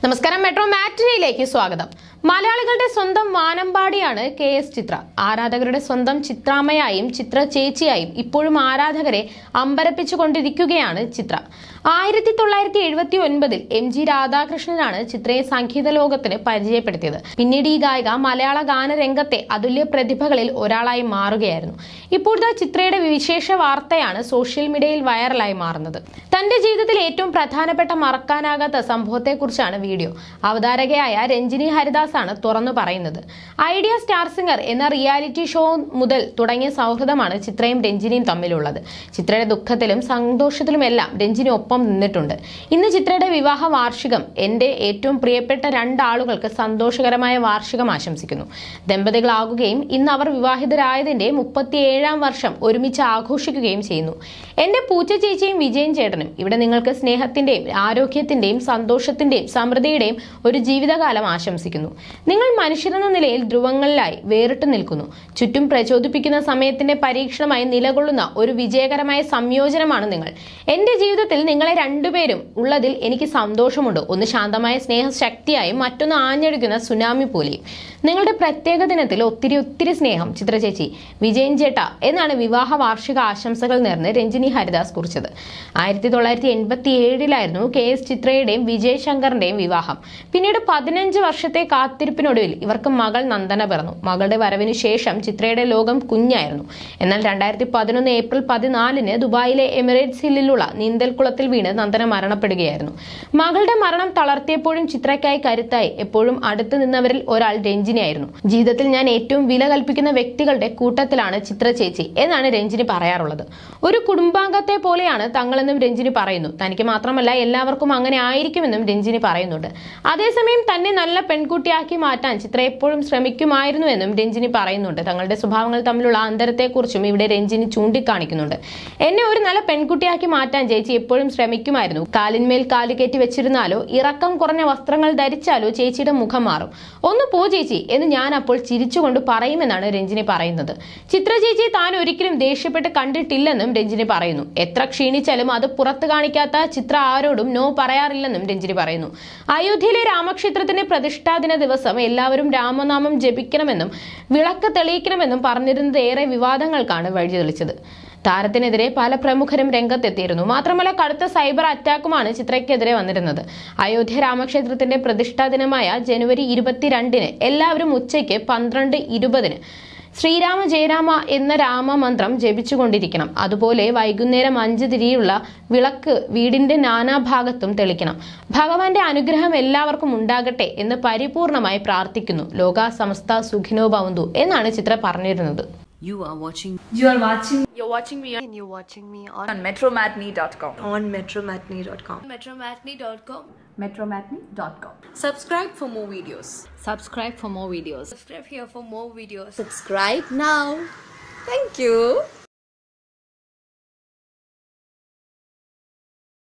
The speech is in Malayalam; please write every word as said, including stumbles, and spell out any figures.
നമസ്കാരം, മെട്രോ മാറ്റിനിയിലേക്ക് സ്വാഗതം. മലയാളികളുടെ സ്വന്തം വാനമ്പാടിയാണ് കെ എസ് ചിത്ര. ആരാധകരുടെ സ്വന്തം ചിത്രാമ്മയായും ചിത്ര ചേച്ചിയായും ഇപ്പോഴും ആരാധകരെ അമ്പരപ്പിച്ചുകൊണ്ടിരിക്കുകയാണ് ചിത്ര. ആയിരത്തി തൊള്ളായിരത്തി എഴുപത്തി ഒൻപതിൽ എം ജി രാധാകൃഷ്ണനാണ് ചിത്രയെ സംഗീത ലോകത്തിന് പരിചയപ്പെടുത്തിയത്. പിന്നീട് ഈ ഗായിക മലയാള ഗാനരംഗത്തെ അതുല്യ പ്രതിഭകളിൽ ഒരാളായി മാറുകയായിരുന്നു. ഇപ്പോഴത്തെ ചിത്രയുടെ വിശേഷ വാർത്തയാണ് സോഷ്യൽ മീഡിയയിൽ വൈറലായി മാറുന്നത്. തന്റെ ജീവിതത്തിൽ ഏറ്റവും പ്രധാനപ്പെട്ട മറക്കാനാകാത്ത സംഭവത്തെക്കുറിച്ചാണ് വീഡിയോ. അവതാരകയായ രഞ്ജിനി ഹരിദാസ് ആണ് തുറന്നു പറയുന്നത്. ഐഡിയ സ്റ്റാർ സിംഗർ എന്ന റിയാലിറ്റി ഷോ മുതൽ തുടങ്ങിയ സൗഹൃദമാണ് ചിത്രയും രഞ്ജിനിയും തമ്മിലുള്ളത്. ചിത്രയുടെ ദുഃഖത്തിലും സന്തോഷത്തിലുമെല്ലാം രഞ്ജിനി ഒപ്പം നിന്നിട്ടുണ്ട്. ഇന്ന് ചിത്രയുടെ വിവാഹ വാർഷികം. എന്റെ ഏറ്റവും പ്രിയപ്പെട്ട രണ്ടാളുകൾക്ക് സന്തോഷകരമായ വാർഷികം ആശംസിക്കുന്നു. ദമ്പതികളാകുകയും ഇന്ന് അവർ വിവാഹിതരായതിന്റെ മുപ്പത്തിയേഴാം വർഷം ഒരുമിച്ച് ആഘോഷിക്കുകയും ചെയ്യുന്നു. എന്റെ പൂച്ച ചേച്ചിയും വിജയൻ ചേട്ടനും. ഇവിടെ നിങ്ങൾക്ക് സ്നേഹത്തിന്റെയും ആരോഗ്യത്തിന്റെയും സന്തോഷത്തിന്റെയും സമൃദ്ധിയുടെയും ഒരു ജീവിതകാലം ആശംസിക്കുന്നു. നിങ്ങൾ മനുഷ്യരെന്ന നിലയിൽ ധ്രുവങ്ങളിലായി വേറിട്ട് നിൽക്കുന്നു. ചുറ്റും പ്രചോദിപ്പിക്കുന്ന സമയത്തിന്റെ പരീക്ഷണമായി നിലകൊള്ളുന്ന ഒരു വിജയകരമായ സംയോജനമാണ് നിങ്ങൾ. എന്റെ ജീവിതത്തിൽ നിങ്ങളെ രണ്ടുപേരും ഉള്ളതിൽ എനിക്ക് സന്തോഷമുണ്ട്. ഒന്ന് ശാന്തമായ സ്നേഹശക്തിയായും മറ്റൊന്ന് ആഞ്ഞടിക്കുന്ന സുനാമി പോലെയും. നിങ്ങളുടെ പ്രത്യേക ദിനത്തിൽ ഒത്തിരി ഒത്തിരി സ്നേഹം ചിത്ര ചേച്ചി, വിജയൻ ചേട്ട എന്നാണ് വിവാഹ വാർഷിക ആശംസകൾ നേർന്ന് രഞ്ജിനി ഹരിദാസ് കുറിച്ചത്. ആയിരത്തി തൊള്ളായിരത്തി എൺപത്തി ഏഴിലായിരുന്നു കെ എസ് ചിത്രയുടെയും വിജയ് ശങ്കറിന്റെയും വിവാഹം. പിന്നീട് പതിനഞ്ച് വർഷത്തെ കാത്തിരിപ്പിനൊടുവിൽ ഇവർക്ക് മകൾ നന്ദന പിറന്നു. മകളുടെ വരവിനു ശേഷം ചിത്രയുടെ ലോകം കുഞ്ഞായിരുന്നു. എന്നാൽ രണ്ടായിരത്തി പതിനൊന്ന് ഏപ്രിൽ പതിനാലിന് ദുബായിലെ എമിറേറ്റ്സ് ഹില്ലിലുള്ള നീന്തൽക്കുളത്തിൽ വീണ് നന്ദന മരണപ്പെടുകയായിരുന്നു. മകളുടെ മരണം തളർത്തിയപ്പോഴും ചിത്രയ്ക്കായി കരുത്തായി എപ്പോഴും അടുത്തു നിന്നവരിൽ ഒരാൾ രഞ്ജിനിയായിരുന്നു. ജീവിതത്തിൽ ഞാൻ ഏറ്റവും വില കൽപ്പിക്കുന്ന വ്യക്തികളുടെ കൂട്ടത്തിലാണ് ചിത്ര ചേച്ചി എന്നാണ് രഞ്ജിനി പറയാറുള്ളത്. ഒരു കുടുംബാംഗത്തെ പോലെയാണ് തങ്ങളെന്നും രഞ്ജിനി പറയുന്നു. തനിക്ക് മാത്രമല്ല എല്ലാവർക്കും അങ്ങനെ ആയിരിക്കുമെന്നും രഞ്ജിനി പറയുന്നുണ്ട്. അതേസമയം തന്നെ നല്ല പെൺകുട്ടിയാക്കി മാറ്റാൻ ചിത്ര എപ്പോഴും ശ്രമിക്കുമായിരുന്നുവെന്നും രഞ്ജിനി പറയുന്നുണ്ട്. തങ്ങളുടെ സ്വഭാവങ്ങൾ തമ്മിലുള്ള അന്തരത്തെക്കുറിച്ചും ഇവിടെ രഞ്ജിനി ചൂണ്ടിക്കാണിക്കുന്നുണ്ട്. എന്നെ ഒരു നല്ല പെൺകുട്ടിയാക്കി മാറ്റാൻ ചേച്ചി എപ്പോഴും ശ്രമിക്കുമായിരുന്നു. കാലിന്മേൽ കാല് കയറ്റി വെച്ചിരുന്നാലോ ഇറക്കം കുറഞ്ഞ വസ്ത്രങ്ങൾ ധരിച്ചാലോ ചേച്ചിയുടെ മുഖം മാറും. ഒന്ന് പോ ചേച്ചി എന്ന് ഞാൻ അപ്പോൾ ചിരിച്ചുകൊണ്ട് പറയുമെന്നാണ് രഞ്ജിനി പറയുന്നത്. ചിത്ര ചേച്ചി താൻ ഒരിക്കലും ദേഷ്യപ്പെട്ട് കണ്ടിട്ടില്ലെന്നും രഞ്ജിനി പറയുന്നു. എത്ര ക്ഷീണിച്ചാലും അത് പുറത്തു കാണിക്കാത്ത ചിത്ര ആരോടും നോ പറയാറില്ലെന്നും രഞ്ജിനി പറയുന്നു. അയോധ്യയിലെ രാമക്ഷേത്രത്തിന്റെ പ്രതിഷ്ഠാദിന ദിവസം എല്ലാവരും രാമനാമം ജപിക്കണമെന്നും വിളക്ക് തെളിയിക്കണമെന്നും പറഞ്ഞിരുന്നത് ഏറെ വിവാദങ്ങൾക്കാണ് വഴിതെളിച്ചത്. താരത്തിനെതിരെ പല പ്രമുഖരും രംഗത്തെത്തിയിരുന്നു. മാത്രമല്ല കടുത്ത സൈബർ അറ്റാക്കുമാണ് ചിത്രയ്ക്കെതിരെ വന്നിരുന്നത്. അയോധ്യ രാമക്ഷേത്രത്തിന്റെ പ്രതിഷ്ഠാ ദിനമായ ജനുവരി ഇരുപത്തിരണ്ടിന് എല്ലാവരും ഉച്ചയ്ക്ക് പന്ത്രണ്ട് ഇരുപതിന് ശ്രീരാമ ജയരാമ എന്ന രാമമന്ത്രം ജപിച്ചുകൊണ്ടിരിക്കണം. അതുപോലെ വൈകുന്നേരം അഞ്ച് തിരിയുള്ള വിളക്ക് വീടിന്റെ നാനാഭാഗത്തും തെളിക്കണം. ഭഗവാന്റെ അനുഗ്രഹം എല്ലാവർക്കും ഉണ്ടാകട്ടെ എന്ന് പരിപൂർണമായി പ്രാർത്ഥിക്കുന്നു. ലോക സമസ്ത സുഖിനോ ഭവന്തു എന്നാണ് ചിത്ര പറഞ്ഞിരുന്നത്. You are watching. You are watching. You're watching me. And you're watching me on, On metro matinee dot com. on metro matinee dot com. metro matinee dot com. metro matinee dot com. Subscribe for more videos. Subscribe for more videos. Subscribe here for more videos. Subscribe now. Thank you.